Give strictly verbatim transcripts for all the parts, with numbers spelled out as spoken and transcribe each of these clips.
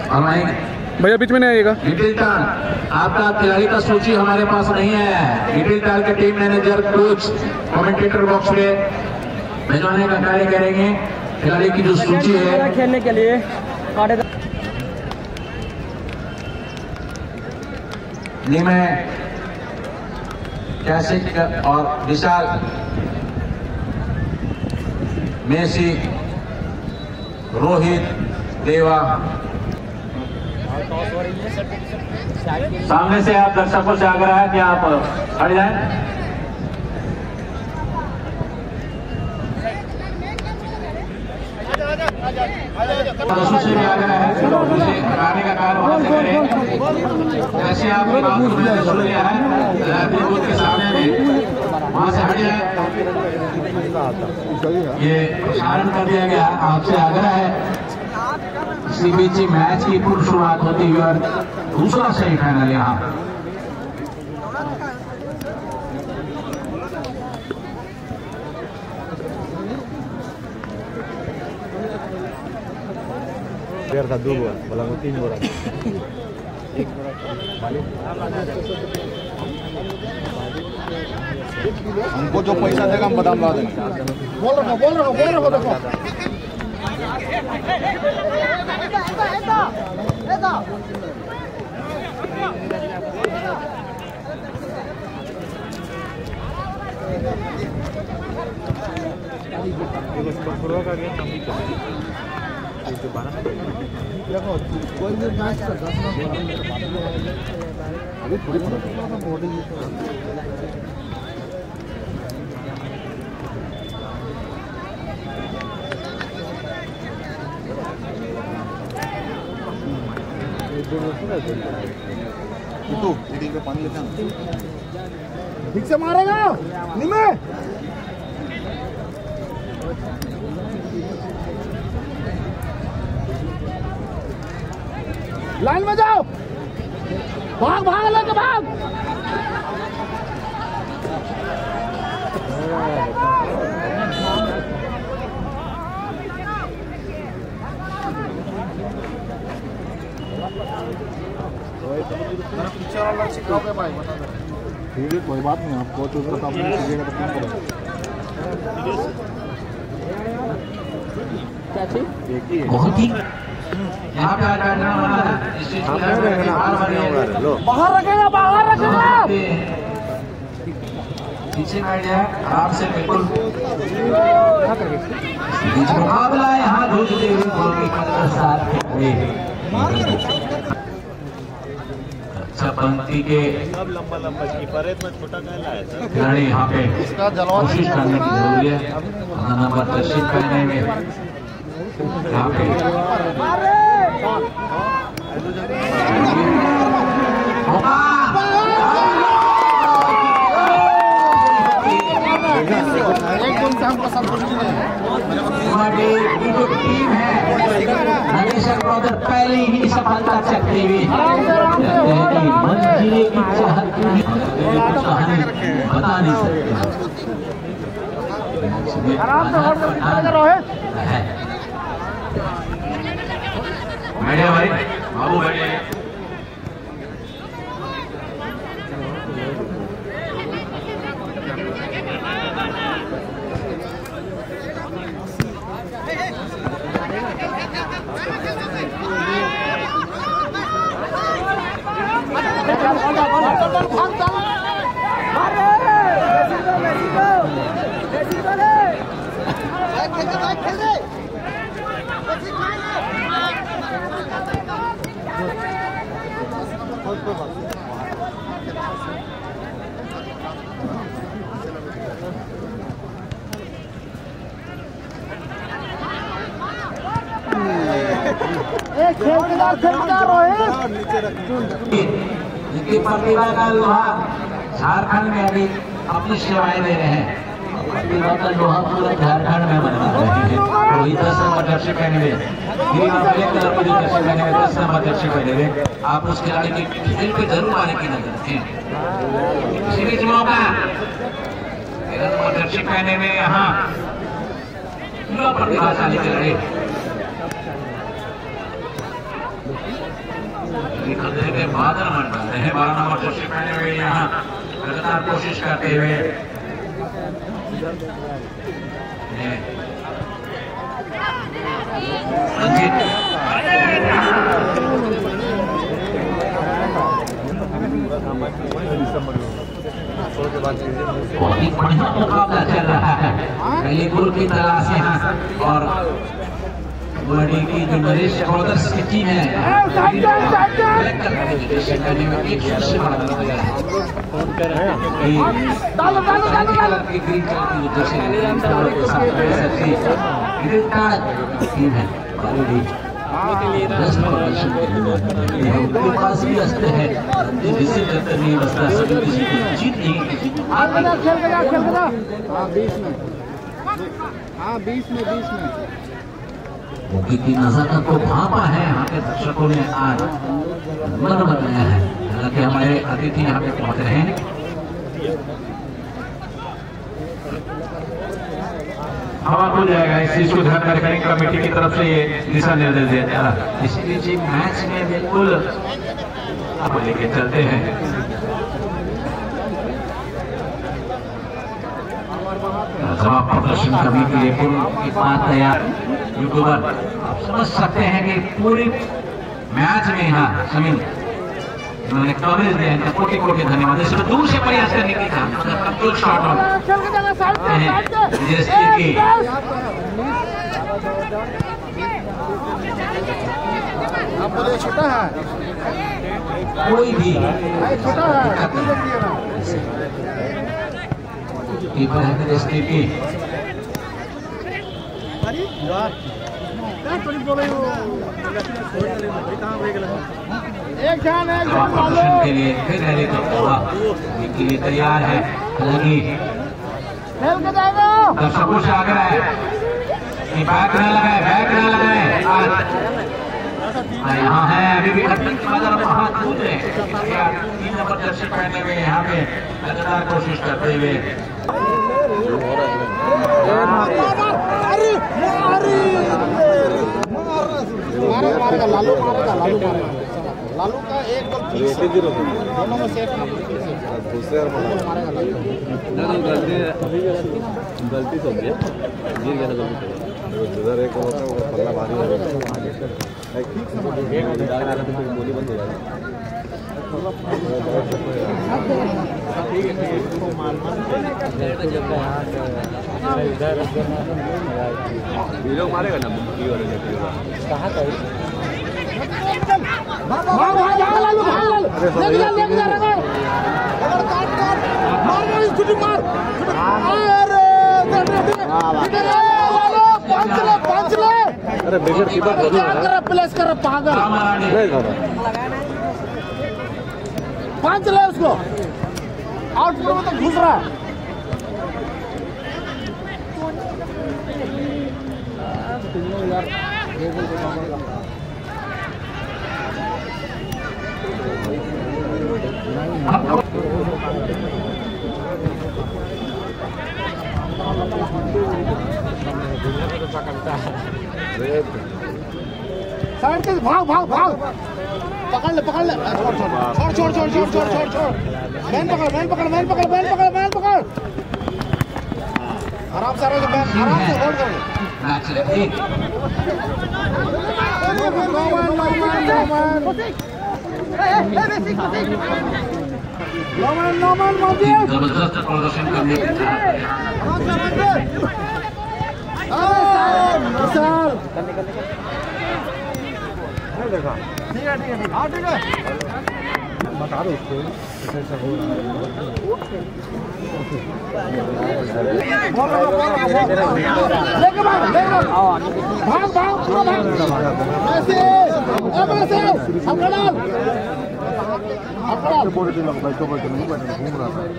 भैया बीच में नहीं आइएगा। लिटिल टाल, आपका खिलाड़ी का सूची हमारे पास नहीं है। लिटिल टाल के team manager, coach, commentator box में भिजवाने का कार्य करेंगे। खिलाड़ी की जो सूची है खेलने के लिए मैं कैसे और विशाल, मेसी, रोहित, देवा। सामने से आप दर्शकों से आग्रह है कि आप हट जाएं। से भी आग्रह है हटाने का कार्य वहां से करें। जैसे आपकी बात को मैंने सुन लिया है के सामने में वहां से हट जाए। ये प्रसारण कर दिया गया। आपसे आग्रह है इसी बीच मैच की पूर्व शुरुआत होती हुई और दूसरा सेमीफाइनल यहाँ था दो बोल बोला तीन बोला एक हमको जो पैसा देगा हम बादाम ला देंगे। बोल रहा बोल रहा बोल रहा देखो कोई भी मैच कर अभी थोड़ी तू दीदी पे पानी लेते हैं ठीक से मारेगा निमे लाइन में जाओ भाग भाग लेके भाग ठीक है कोई बात नहीं। आप कोच उसका काम कीजिएगा तो काम करेगा। क्या चीज बहुत ही यहाँ पे बैठना मना है। बाहर रखेगा बाहर रखेगा पीछे बैठ जाए आराम से बिल्कुल। मुकाबला यहाँ जूझते हुए गोलकीपर के साथ अच्छा पंक्ति के लंबा लंबा कीपर है इतना छोटा कहला है खिलाड़ी यहाँ पे कोशिश करने की जरूरी है। नंबर तशरीफ करने में यहाँ पे हमारी जो टीम है नरेशर ब्रदर पहले ही सफलता चकती हुई मंजिले की चाहत बता नहीं सकते। बैठे भाई बाबू बैठे। इनकी प्रतिभा का लोहा झारखंड में अभी अपनी सेवाएं दे रहे हैं। प्रतिभा का लोहा पूरा झारखंड में बनवा रहे हैं। वही दस नंबर जर्सी पहने हुए ब्लैक कलर की जर्सी पहने हुए दस नंबर जर्सी पहने हुए आप उस खिलाड़ी की खेल पे जरूर आने की नजर रखें। इसी बीच मौका तेरह नंबर जर्सी पहने हुए यहाँ युवा प्रतिभाशाली खिलाड़ी खतरे के बादल मंडा रहे हैं। बारह नंबर जर्सी पहने हुए यहाँ लगातार कोशिश करते हुए रंजीत बहुत ही बढ़िया मुकाबला चल रहा है। पहले गुरु की तलाश यहाँ और गुवाहाटी की जो नरेश ब्रदर्स की टीम है एक से बड़ा नजर ग्रीन कलर की जैसे टीम है उनके पास भी अस्त्र है जिससे करते नहीं बसता सभी किसी को जीत नहीं मौके की नजाकत को भापा है यहाँ के दर्शकों ने आज मन बनाया है। हालांकि हमारे अतिथि यहाँ पे पहुंच रहे हैं। हवा हो जाएगा इस चीज को ध्यान में रखने कमेटी की तरफ से ये दिशा निर्देश दिया जा रहा है। इसलिए जी मैच में बिल्कुल आपको लेके चलते हैं। जवाब प्रदर्शन करने के लिए पूर्व की बात तैयार यूट्यूबर आप समझ सकते हैं कि पूरे मैच में यहाँ समीर उन्होंने कवरेज दिया है। कोटि कोटि धन्यवाद। इसमें दूर से प्रयास करने की था कंट्रोल शॉट की छोटा है कोई भी छोटा है कीपर है की एक जान एक प्रदर्शन के लिए फिर रैली तो के लिए तैयार है। हालांकि दर्शकों से आग्रह है कि बैक न लगाए बैक न लगाए। आज यहाँ है अभी भी खट्टन की नजर हाथ कूद रहे तीन नंबर जर्सी पहने हुए यहाँ पे लगातार कोशिश करते हुए मारेगा मारेगा लालू मारेगा लालू मारेगा लालू का एक बल दोनों में से एक दूसरे मारेगा लालू गलती तो गया गिर गया गलती जिधर एक होता है वो पल्ला भारी हो जाता है गोली बंद हो जाएगी। मारेगा ना कहाँ का अरे बेगर की बात प्लेस कर पागल पांच ले उसको आउटपुट में तो घुस रहा है। साइड से भाग भाग भाग पकड़ ले पकड़ ले छोड़ छोड़ छोड़ छोड़ छोड़ छोड़ छोड़ मैन पकड़ मैन पकड़ मैन पकड़ मैन पकड़ मैन पकड़ आराम से आराम से आराम से होल्ड कर जबरदस्त प्रदर्शन करने की देखा ठीक है ठीक है हाँ ठीक है बता दो उसको लेके भाग लेके भाग भाग पूरा भाग ऐसे अब ऐसे अपना डाल अपना डाल बोल के लग बैठो बैठो नहीं बैठो घूम रहा था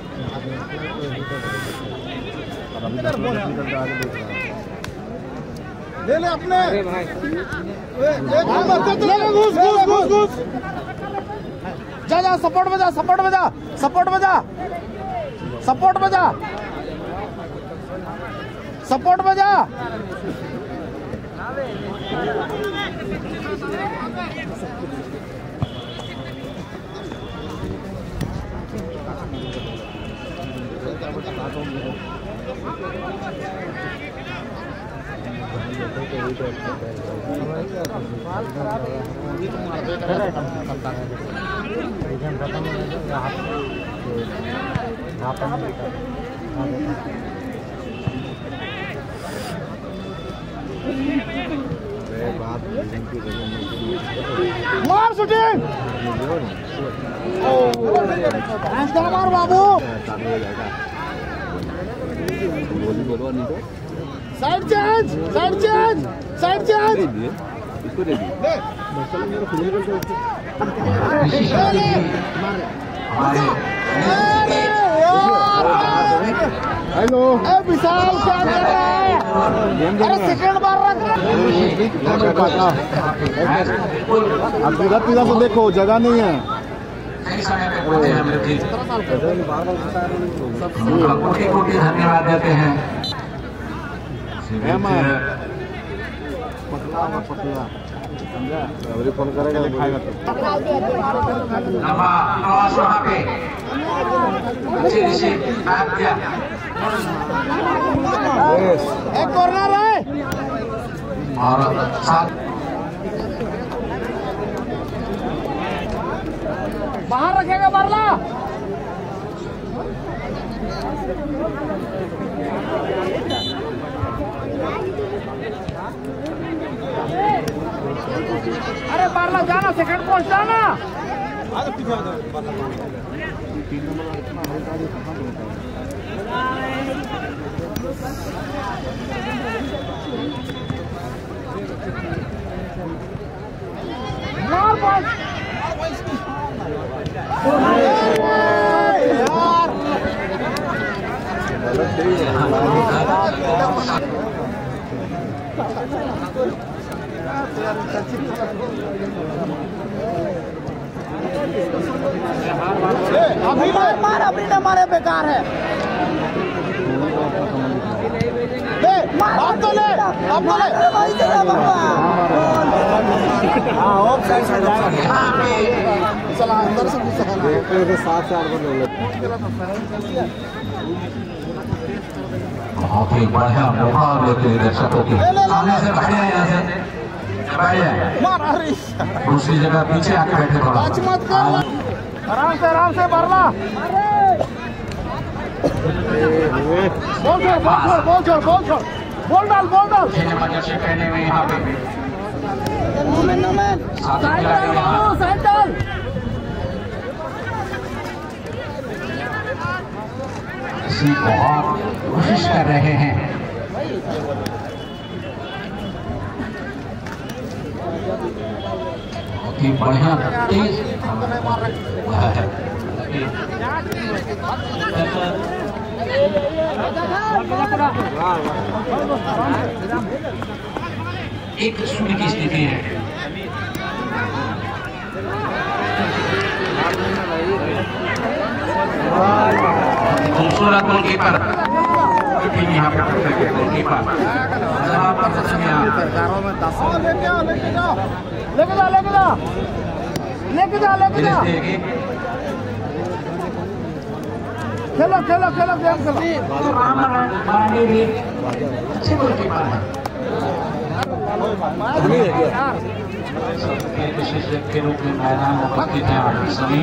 इधर बोल इधर आगे देख रहा ले ले अपने अरे भाई घुस घुस घुस घुस जा जा सपोर्ट में जा सपोर्ट में जा सपोर्ट में जा सपोर्ट में जा सपोर्ट में जा मार शूटिंग ऐसा मार बाबू side change side change side change इसको दे दी हेलो ए विशाल क्या कर रहा है अरे सेकंड मार रहा अब इधर पीछे तो देखो जगह नहीं है कोटि कोटि धन्यवाद देते हैं फोन करेगा दिखाएगा तो लंबा क्रॉस वहाँ पे अच्छी रिसीव बैक दिया एक कॉर्नर है और साथ बाहर रखेगा बारला अरे बारला जाना सेकंड पोस्ट जाना मार बॉल अभी मार अभी न मारे बेकार है ले अब तो ले अब तो ले हाँ ऑफ साइड से चला अंदर से सात से आठ बंद बहुत ही बढ़िया मौका लेते हैं दर्शकों की सामने से बैठे हैं यहाँ से बैठे दूसरी जगह पीछे आके बैठे थोड़ा आराम से आराम से मारना बोल छोड़ बोल छोड़ बोल छोड़ बोल छोड़ बोल डाल बोल डाल पार्टनरशिप करने में यहाँ पे साइड डाल साइड डाल इसी बहुत कोशिश कर रहे हैं बहुत ही बढ़िया तेज एक शून्य की स्थिति है खूबसूरत गोलकीपर यहाँ पे गोलकीपर लेके जा लेके जा लेके जा लेके जा खेलो खेलो खेलो गेम खेलो अच्छे गोलकीपर है विशेषज्ञ के रूप में मैदान में उपस्थित हैं आप सभी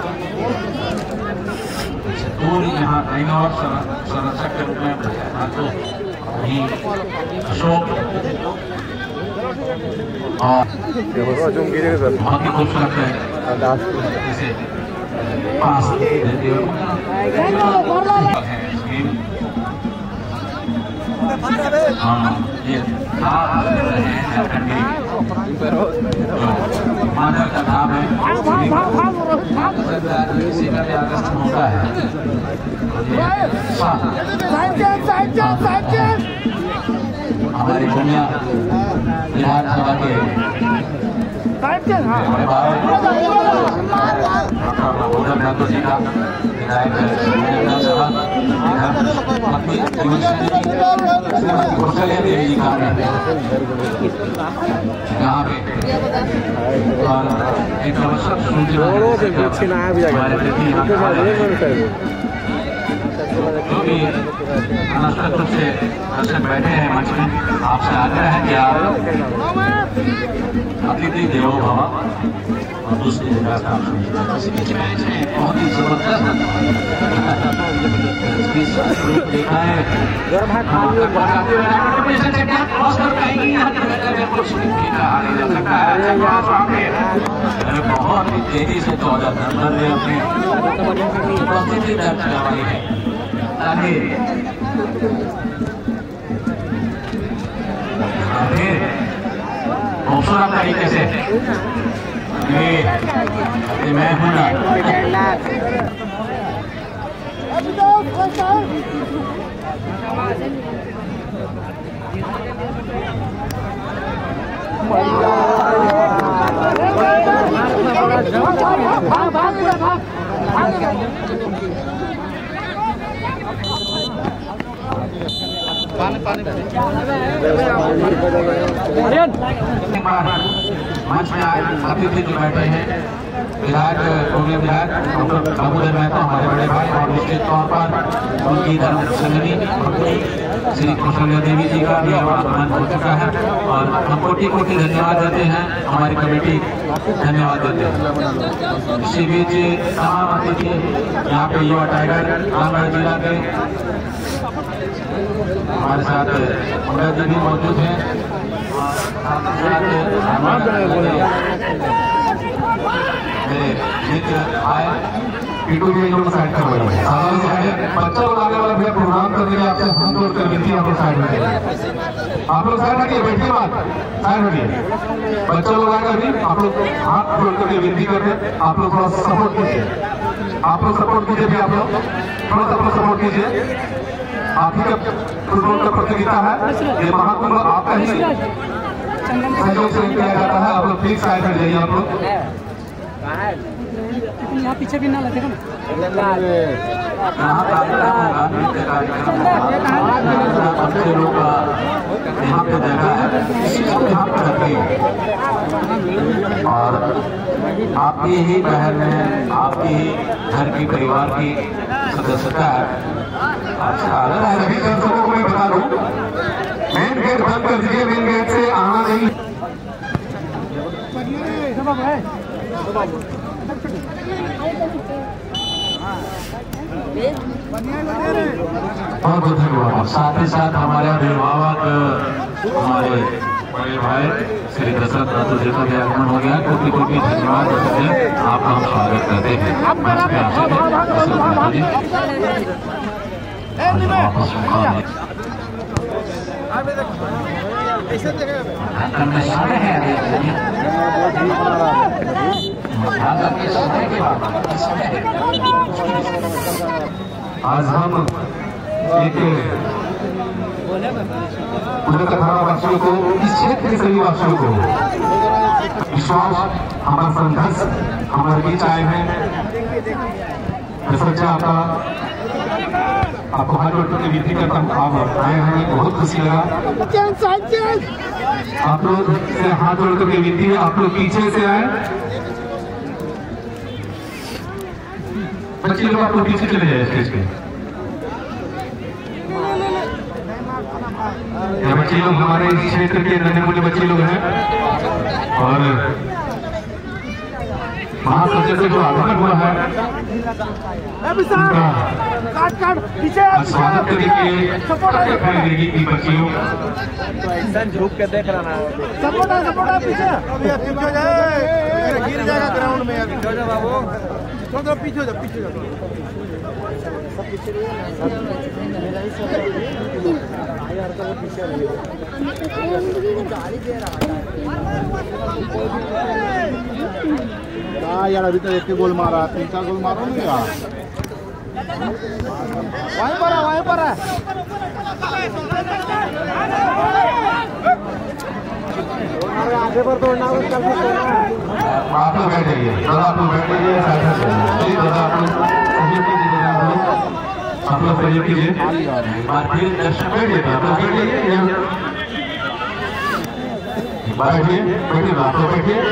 दूर यहाँ कहीं और संरक्षक के रूप में तो वहीं अशोक और बहुत ही खूबसूरत है इसे पास देते हुए ये मानव का नाम है किसी का भी अगस्त होता है हमारी दुनिया विधानसभा के जी का विधायक विधानसभा कौशल्या देवी जी का यहाँ पे और एक आवश्यक सूचना हमारे प्रति जो भी अनावश्यक रूप से दर्शक बैठे हैं मंच में, आपसे आग्रह है कि आप अतिथि देवो भव और दूसरी जगह का इसी बीच मैच में बहुत ही जबरदस्त देखा है बहुत ही तेजी से चौदह नंबर ने अपनी उपस्थिति दर्ज करवाई है ताकि खूबसूरत तरीके से ये मैं हूँ ना मंच में आए अतिथि जो बैठे हैं विधायक पूर्व विधायक डॉक्टर दामोदर महतो हमारे बड़े भाई और निश्चित तौर पर उनकी धर्म संगनी श्री कौशल्या देवी जी का भी आगमन हो चुका है और हम कोटि कोटि धन्यवाद देते हैं, हमारी कमेटी धन्यवाद देते हैं। इसी बीच तमाम अतिथि यहाँ पे युवा टाइगर रामगढ़ जिला के हमारे साथ मुंडा जी भी मौजूद हैं मेरे मित्र आए पीटू जी लोग साइड कर रहे हैं। बच्चा लोग आने वाला भैया प्रोग्राम करने के आपसे हाथ जोड़ कर विनती आप लोग साइड में आप लोग साइड हटिए, बैठिए बात साइड हटिए। बच्चा लोग आएगा भी आप लोग हाथ जोड़ करके विनती कर रहे, आप लोग थोड़ा सपोर्ट कीजिए, आप लोग सपोर्ट कीजिए भी आप लोग थोड़ा सा सपोर्ट कीजिए। आप ही का फुटबॉल का प्रतियोगिता है, ये महाकुंभ आपका ही सहयोग से किया जाता है। आप लोग प्लीज साइड में जाइए। आप लोग यहाँ पीछे भी ना लगेगा ना। यहाँ कार्यक्रम होगा, नृत्य कार्यक्रम बच्चे लोग का यहाँ पे जगह है, इसी को यहाँ पे रखिए। और आपकी ही बहन है, आपकी ही घर की परिवार की सदस्यता है। अच्छा सभी दर्शकों को मैं बता दूं, मेन गेट बंद कर दीजिए, मेन गेट से आना नहीं। बहुत बहुत धन्यवाद। साथ ही साथ हमारे अभिभावक हमारे बड़े भाई श्री दशरथ नाथू जी का भी आगमन हो गया, कोटि कोटि धन्यवाद देते हैं, आपका हम स्वागत करते हैं। आज हम एक वासियों को, इस क्षेत्र के सभी वासियों को विश्वास, हमारा संघर्ष हमारे बीच आए हैं। सच्चा आपका आपको हाथ जोड़ करके विनती करता हूँ, आप आए हैं, बहुत खुशी लगा। आप लोग से हाथ जोड़ करके विनती है, आप लोग पीछे से आए, बच्चे लोग आप लोग पीछे चले जाए स्टेज पे। ये बच्चे लोग हमारे इस क्षेत्र के नन्हे मुन्ने बच्चे लोग हैं और महासचिव से जो आगमन हुआ है स्वागत करके देगी बच्चियों झुक के देख रहा ना, सपोर्ट सपोर्ट पीछे गिर जाएगा ग्राउंड में। बाबू थोड़ा पीछे हो जाओ, पीछे हो जाओ। यार अभी तो एक ही गोल मारा, तीन चार गोल मारो नहीं यार। वहीं पर है, वहीं पर है। आगे पर दौड़ना हो, चल सकते हैं। आप लोग बैठ जाइए, दादा आप लोग बैठ जाइए, दादा आप लोग सभी की जगह हो। आप आप लोग सहयोग कीजिए। एक बार फिर दर्शक बैठिए आप लोग, बैठिए बैठिए बैठिए आप लोग, बैठिए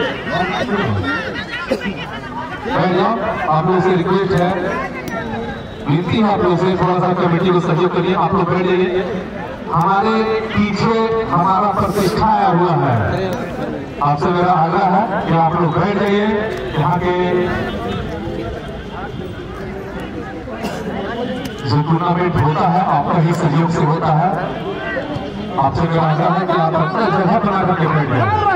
बैठ जाओ। आप लोगों से रिक्वेस्ट है, विनती है आप लोगों से, थोड़ा सा कमेटी को सहयोग करिए। आप लोग बैठ जाइए। हमारे पीछे हमारा प्रतिष्ठा आया हुआ है, आपसे मेरा आग्रह है कि आप लोग बैठ जाइए। यहाँ के जो टूर्नामेंट होता है आपका ही सहयोग से होता है। आपसे मेरा आग्रह है कि आप अपना जगह बना करके बैठ जाए।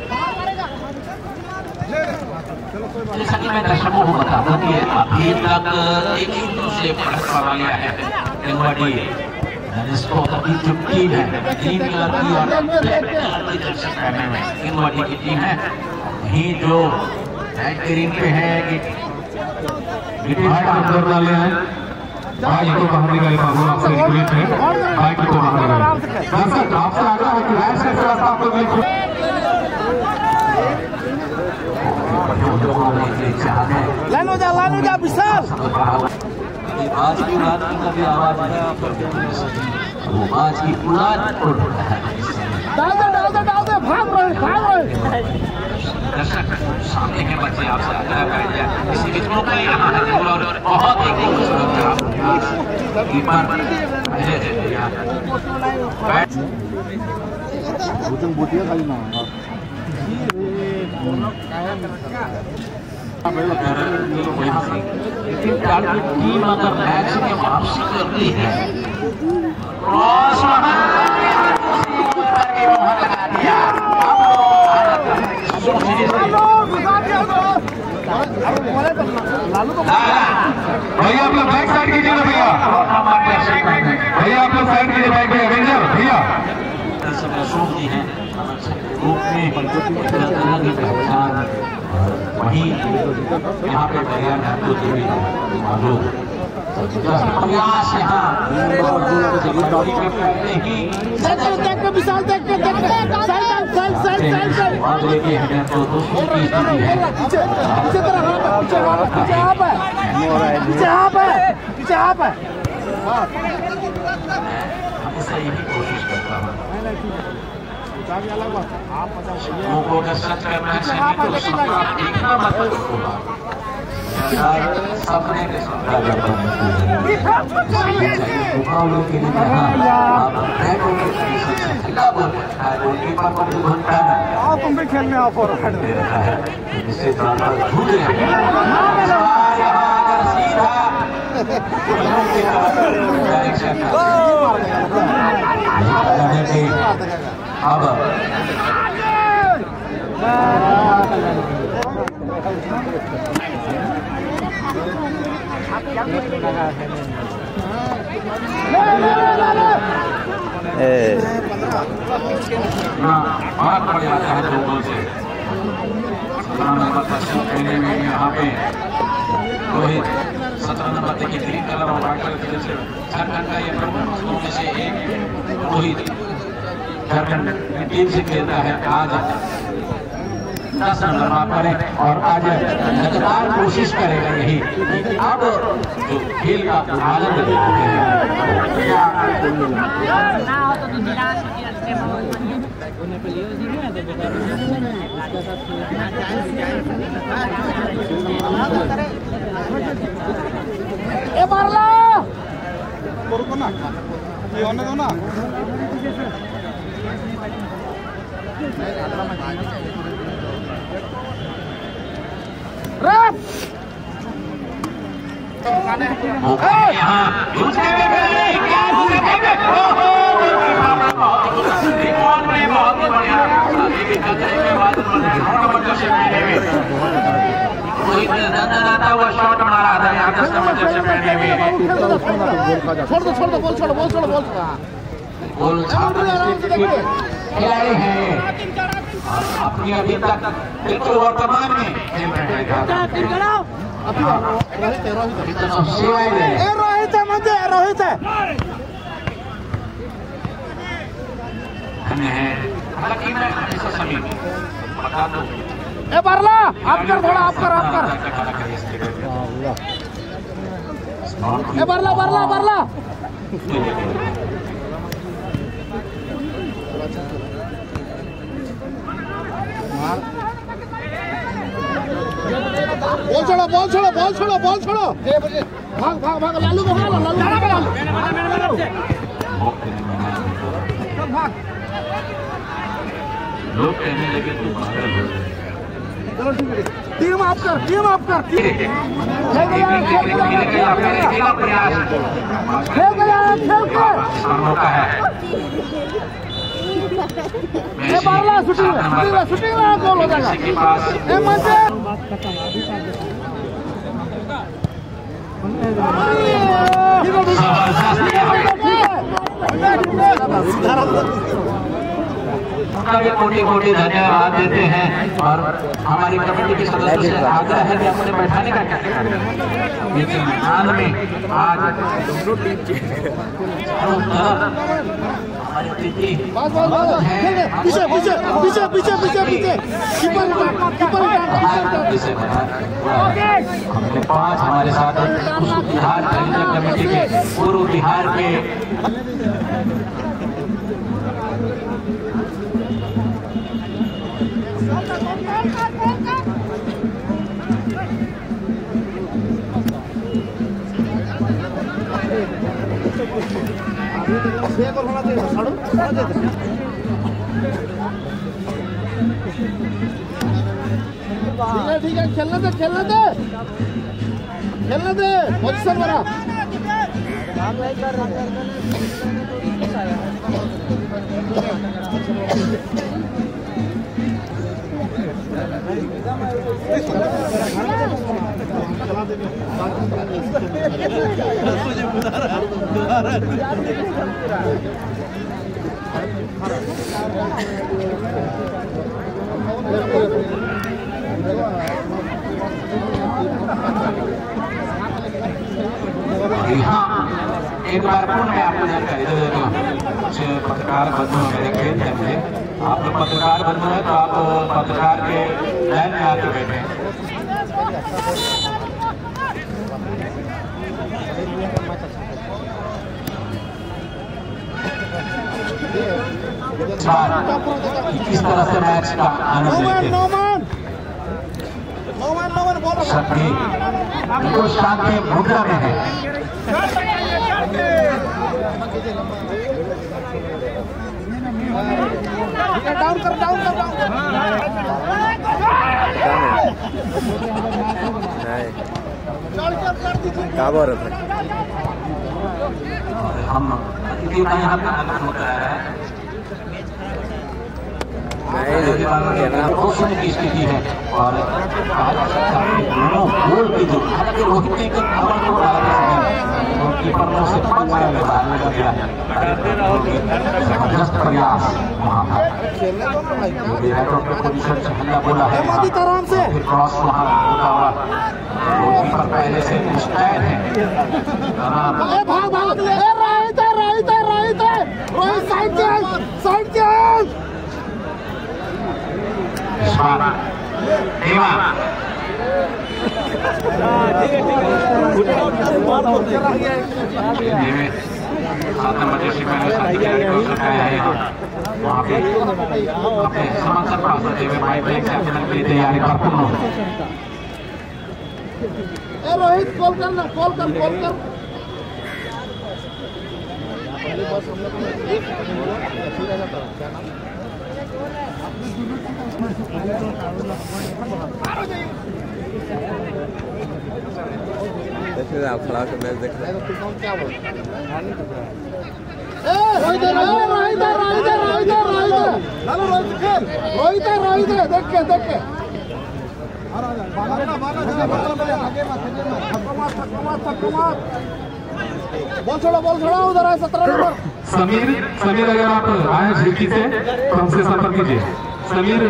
जैसा कि मैं दर्शकों को बता दूं कि अभी तक एक ही दूसरे पर सवाल लिया है रेंगवाड़ी, जिसको अभी जो टीम है ग्रीन कलर की और ब्लैक कलर की जर्सी पहने हुए रेंगवाड़ी की टीम है, वही जो रेड ग्रीन पे है अंदर डाले हैं। बाइक को बाहर निकाले बाबू, आपसे रिक्वेस्ट है बाइक को बाहर निकाले। दर्शक आपसे आग्रह है कि राइट साइड से रास्ता आप लोग लानो जा लानो जा विशाल। आज की रात की कभी आवाज नहीं, वो आज की पुरान उड़ रहा है। डाल दे डाल दे डाल दे, भाग रहे भाग रहे। दर्शक सामने के बच्चे आपसे आग्रह करेंगे, इसी बीच में कई यहाँ है और बहुत ही भोजन बोटिया खाली ना टीम अगर मैच में वापसी करती है, लगा दिया। भैया आप लोग बैक साइड कीजिए ना भैया, भैया आप लोग साइड कीजिए बैक में। रेंजर भैया शोभती है रूप में अलग ही पहचान, वही यहाँ पे तैयार है तो देवी मालूम प्रयास यहाँ विशाल देख के देख के साइड साइड साइड साइड बादले की है तो दोस्तों की स्थिति है। पीछे तरह पीछे आप है पीछे आप है पीछे आप है। हमेशा यही कोशिश करता हूँ लोगों को अगर सच करना चाहिए तो सपना देखना मतलब होगा, सपने के सपना करता मुकाबले के लिए आप बैठो खिला बोल गोलकीपर को भी घंटा आओ तुम भी खेलने आओ फॉरवर्ड दे रखा है, जिससे झूठ रहे सीधा अब बहुत बढ़िया है दो गोल से सत्रह नंबर पश्चिम खेलने में यहाँ पे रोहित सत्रह नंबर देखिए ग्रीन कलर और व्हाइट कलर की जैसे झारखंड का ये प्रमुख मसलों में से एक रोहित झारखंड की टीम से खेलता है। आज दस नंबर मार करें और आज लगातार कोशिश करेगा यही कि अब जो खेल का आनंद लेते ए मारला को ना ये होने दो ना। शॉट मारा था यहाँ दस नंबर जर्सी पहने हुए। छोड़ दो छोड़ दो बोल छोड़ो बोल छोड़ो बोल गोल खिलाड़ी हैं अपनी अभी तक बिल्कुल वर्तमान में खेल रहे हैं। सेवाएं दे रहे हैं। रोहित है मुझे रोहित है हालांकि मैं हमेशा सभी बता दूं ए बारला आप कर थोड़ा आप कर आप कर ए बरला बरला बरला बॉल छोड़ो बॉल छोड़ो बॉल छोड़ो बॉल छोड़ो भाग भाग भाग लालू को भाग लालू भाग लोग कहने लगे तू पागल हो। चलो ठीक है टीम आप कर टीम आप कर खेल प्रयास खेल खेल खेल मौका है। ए बारला शूटिंग शूटिंग शूटिंग में गोल हो जाएगा के पास ए मंजे भी कोटि कोटि धन्यवाद देते हैं और हमारी कमेटी के सदस्यों से आग्रह है कि अपने बैठाने का क्या करें। मैदान में आज हमारी प्रीति बस बस बस पीछे पीछे पीछे पीछे पीछे पीछे कीपर कीपर हमने पांच हमारे साथ बिहार कमेटी के पूर्व बिहार के ठीक है खेलने दे खेलने दे खेलने दे पोजीशन बना हाँ एक बार पुनः मैं आपको जानकारी दे देता हूँ। कुछ पत्रकार बंधु मेरे खेल थे, आप लोग पत्रकार बंधु हैं तो आप पत्रकार के लाइन में आके बैठे हैं। किस तरह से मैच का आनंद लेते हैं सभी बिल्कुल शांति मुद्रा में है। डाउन कर डाउन कर डाउन क्या बोल रहे थे हम यहाँ पे आगमन होता है रोशन की स्थिति है और दोनों गोल की जो हालांकि रोहित ने एक खबर को डाला कीपर ने उसे पांच में बाहर लगा दिया। जबरदस्त प्रयास वहाँ पर पोजीशन से हल्ला बोला है फिर क्रॉस वहाँ बोला हुआ कीपर पहले से मुस्तैद है। भाग भाग ले राइट है राइट है राइट है Rohit side change side change Deva सात नंबर जर्सी पहले वहाँ पे अपने समाचार प्राप्त होते हुए भाई ब्रेक से अपने की तैयारी भरपूर हो। रोहित कॉल करना कॉल कर कॉल कर देख रहे आप खिलाफ मैच देख रहे हैं क्या बोल रोहित रोहित रोहित रोहित रोहित लालो रोहित खेल रोहित रोहित देख के देख के बॉल छोड़ो बॉल छोड़ो उधर है सत्रह नंबर समीर समीर अगर आप आए झिड़की से तो हमसे संपर्क कीजिए। समीर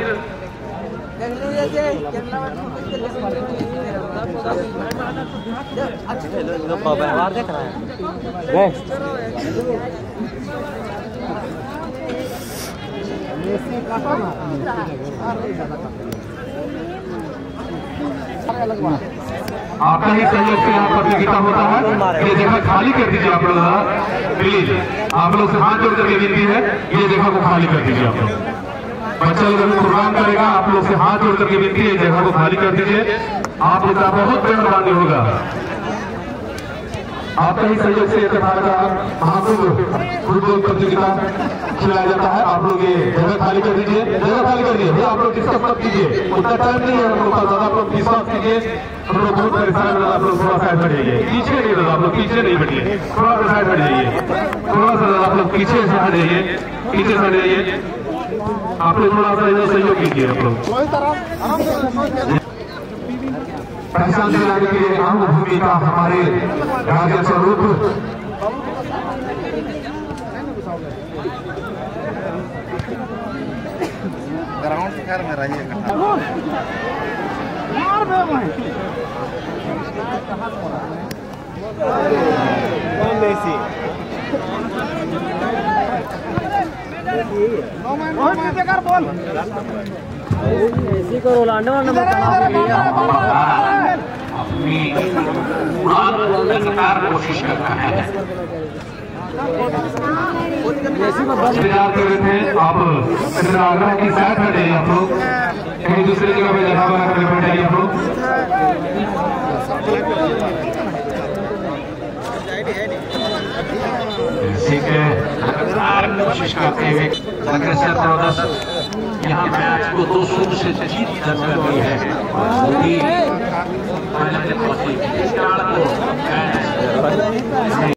व्यवहार देख रहा है अलग बात आपका ही सहयोग से यहाँ प्रतियोगिता होता है। ये जगह खाली कर दीजिए आप लोग, प्लीज आप लोग से हाथ जोड़ करके विनती है, ये जगह को खाली कर दीजिए। आप लोग बच्चा लोग प्रोग्राम करेगा, आप लोग से हाथ जोड़ करके विनती है, जगह को खाली कर दीजिए। आप लोग का बहुत मेहरबानी होगा। आपका ही सहयोग से महाकुंभ फुटबॉल प्रतियोगिता खिलाया जाता है। आप लोग ये जगह खाली कर दीजिए, जगह खाली कर दीजिए। आप लोग डिस्कस मत कीजिए, उतना टाइम नहीं है हम लोग का, ज्यादा आप लोग विश्वास कीजिए। हम लोग बहुत परेशान है, आप लोग थोड़ा साइड हट जाइए, पीछे नहीं दादा, आप लोग पीछे नहीं बैठिए, थोड़ा सा साइड हट जाइए, थोड़ा सा आप लोग पीछे से हट जाइए, पीछे से हट जाइए। आप लोग थोड़ा सा इधर सहयोग कीजिए। आप लोग पहचान दिलाने के लिए अंग भूमिका हमारे राज्य स्वरूप ग्राउंड से खैर में रहिए। इसी को रोलांडो नंबर अपनी उड़ान लगातार कोशिश करता है। इंतजार कर रहे थे आप, आगरा की साइड हट जाइए। आप लोग कहीं दूसरी जगह पे जगह बना कर बैठ जाइए। आप लोग ठीक है, लगातार कोशिश करते हुए अग्रसर ब्रदर्स यहाँ मैच को दो शून्य से जीत दर्ज कर दी है। मोदी फाइनल में पहुंची।